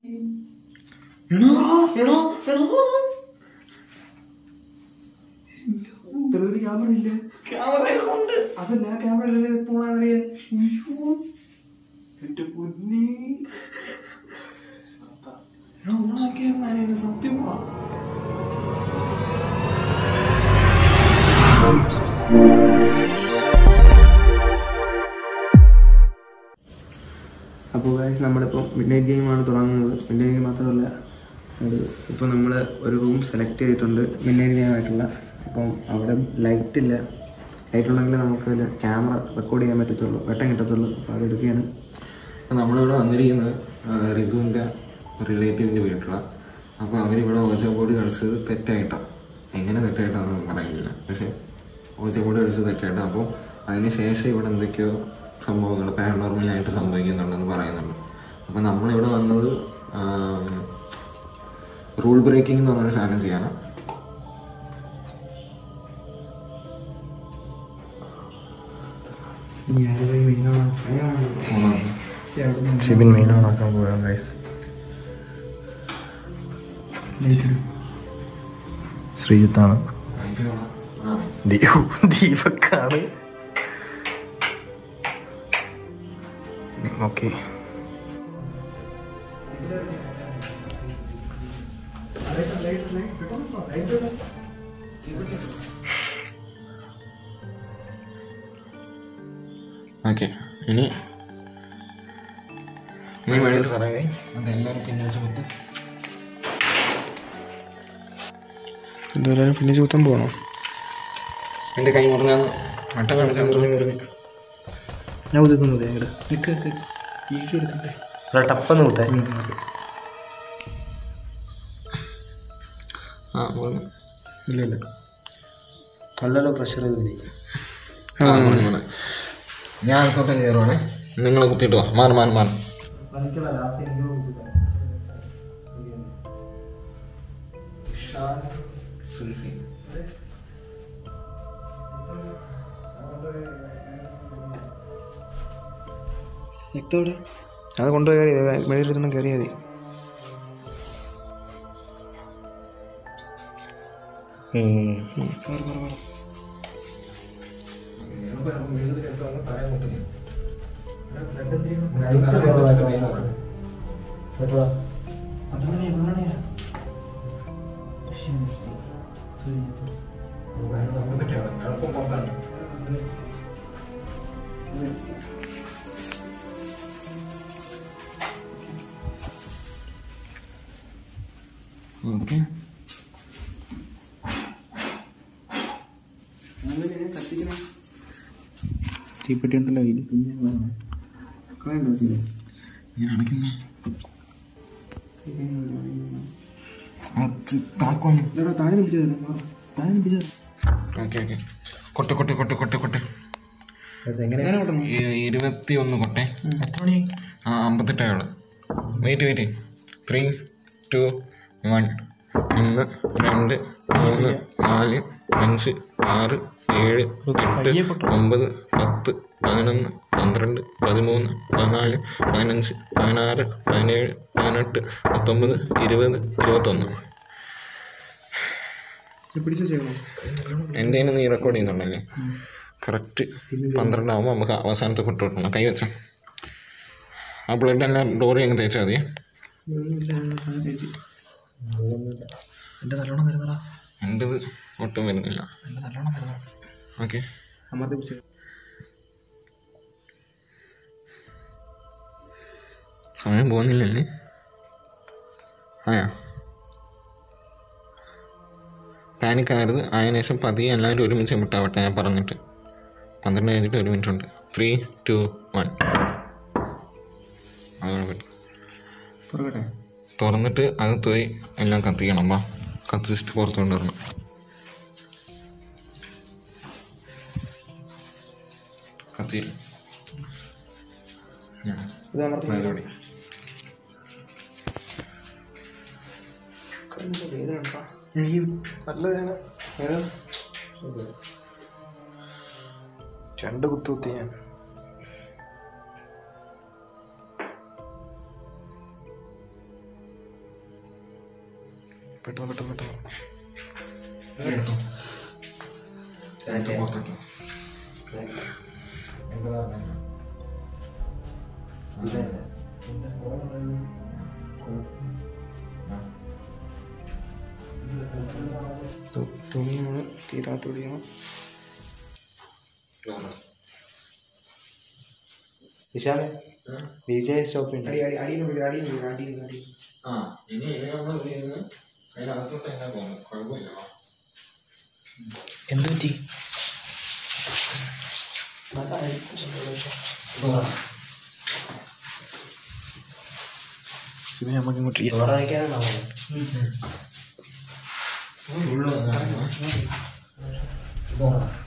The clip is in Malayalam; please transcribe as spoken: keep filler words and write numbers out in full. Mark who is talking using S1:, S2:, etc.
S1: തെളിവില് ക്യാമറ ഇല്ല. ക്യാമറ കൊണ്ട് അതല്ല ക്യാമറ ഇല്ലല്ലേ പോണെന്നറിയാൻ. എന്റെ പൊന്നേ ഓണാക്കിയാൽ സത്യം. അപ്പോൾ ഗൈസ് നമ്മളിപ്പോൾ മിഡ് നൈറ്റ് ഗെയിമാണ് തുടങ്ങുന്നത്. മിഡ് നൈറ്റ് ഗെയിം മാത്രമല്ല, അത് ഇപ്പോൾ നമ്മൾ ഒരു റൂം സെലക്ട് ചെയ്തിട്ടുണ്ട് മിഡ് നൈറ്റ് ഗെയിം ആയിട്ടുള്ള. അപ്പം അവിടെ ലൈറ്റില്ല. ലൈറ്റ് ഉണ്ടെങ്കിൽ നമുക്കതിൽ ക്യാമറ റെക്കോർഡ് ചെയ്യാൻ പറ്റത്തുള്ളൂ, വെട്ടം കിട്ടത്തുള്ളൂ. അപ്പോൾ അതെടുക്കുകയാണ്. അപ്പോൾ നമ്മളിവിടെ വന്നിരിക്കുന്നത് റിതുവിൻ്റെ റിലേറ്റീവിൻ്റെ വീട്ടിലാണ്. അപ്പോൾ അവരിവിടെ ഓച്ചബോർഡ് കളിച്ചത് തെറ്റായിട്ടാണ്. എങ്ങനെ തെറ്റായിട്ടാണെന്ന് പറയുന്നില്ല, പക്ഷേ ഓച്ചബോർഡ് കളിച്ചത് തെറ്റായിട്ടാണ്. അപ്പോൾ അതിന് ശേഷം ഇവിടെ എന്തൊക്കെയോ സംഭവങ്ങൾ പാരനോർമലായിട്ട് സംഭവിക്കുന്നുണ്ടെന്ന് പറയുന്നുണ്ട്. അപ്പോൾ നമ്മളിവിടെ വന്നത് റൂൾ ബ്രേക്കിംഗ് എന്ന് പറഞ്ഞൊരു സാധനം ചെയ്യാനാണ്. ഷിബിൻ മെയിൻ ഓണാക്കാൻ പോകാം ഗൈസ്. ശ്രീജിത്താണ്, ദീപക്കാണ്. Okay, okay. ഇനി ഇനി വേണ്ടിയിട്ട് പറയാം. അതെല്ലാവരും പിന്നെ ചൂത്ത് എന്തായാലും പിന്നെ ചൂത്താൻ പോകണോ? എൻ്റെ കൈ മുറിഞ്ഞാന്ന് മട്ട കാണിച്ചാൽ മുറിഞ്ഞ് മുറിഞ്ഞ് ഞാൻ ഉദിക്കുന്നത് ഞങ്ങളുടെ നിൽക്ക് ഈഴ് എടുക്കട്ടെ. ടപ്പെന്ന് കൂത്തേ. ആ ഇല്ല ഇല്ല നല്ലല്ലോ പ്രഷർ ചെയ്ത് ഞാൻ അടുത്തോട്ടം കയറുവാണേ. നിങ്ങൾ കുത്തിയിട്ട് വാ. മാൻ മാൻ മാൻ നിത്തോടെ അത് കൊണ്ടുപോയി കയറി വെളിയിലെത്തണം. കയറിയാൽ മതി. ഓക്കെ, തീപ്പെട്ടി ഉണ്ടല്ലോ ഇത്. പിന്നെ ഞാൻ അടയ്ക്കുന്ന താഴെ പിടിച്ചത് താഴെ പിടിച്ചത്. ഓക്കെ ഓക്കെ, കൊട്ട് കൊട്ട് കൊട്ട് കൊട്ട് കൊട്ട്. ഇരുപത്തി ഒന്ന് കൊട്ടെ. എത്ര മണി? ആ അമ്പത്തെട്ടായോള്. Wait wait. Three two one. ഒന്ന് രണ്ട് മൂന്ന് നാല് അഞ്ച് ആറ് ഏഴ് എട്ട് ഒമ്പത് പത്ത് പതിനൊന്ന് പന്ത്രണ്ട് പതിമൂന്ന് പതിനാല് പതിനഞ്ച് പതിനാറ് പതിനേഴ് പതിനെട്ട് പത്തൊമ്പത് ഇരുപത് ഇരുപത്തൊന്ന്. എൻ്റെ നീ റെക്കോർഡ് ചെയ്യുന്നുണ്ടല്ലേ? കറക്റ്റ് പന്ത്രണ്ടാകുമ്പോൾ നമുക്ക് അവസാനത്തെ കൊട്ട് കൊട്ടണം. കൈ വെച്ച ആ ബ്ലഡ് എല്ലാം ഡോറി അങ്ങ് തേച്ചാൽ മതി. എൻ്റെ നല്ലോണം വരുന്നതാ. എൻ്റെത് ഒട്ടും വരുന്നില്ല. എൻ്റെ നല്ലോണം വരുന്ന. ഓക്കെ, സമയം പോകുന്നില്ലല്ലേ? ആയാ പാനിക്കാരുത്. അതിന് ശേഷം പതിയെ എല്ലാവരും ഒരുമിച്ച് വിട്ടാവട്ടെ. ഞാൻ പറഞ്ഞിട്ട് പന്ത്രണ്ട് കഴിഞ്ഞിട്ട് ഒരു മിനിറ്റ് ഉണ്ട്. Three two one. തുറക്കട്ടെ. തുറന്നിട്ട് അത് പോയി എല്ലാം കത്തിക്കണം. വാ, കത്തിച്ചിട്ട് പുറത്ത് കൊണ്ടുവരണം. കത്തിയിൽ പരിപാടി. നല്ല വേദന. രണ്ട് കുത്തു കുത്തി ഞാൻ. പെട്ടെന്ന് പെട്ടെന്ന് പെട്ടെന്ന് തുണിയാണ് തീരാത്ത തുണിയാണ്. വിശാലേ വിജയ് സ്റ്റോപ്പ് എന്ത് പറ്റി? നമുക്ക് ഇങ്ങോട്ട്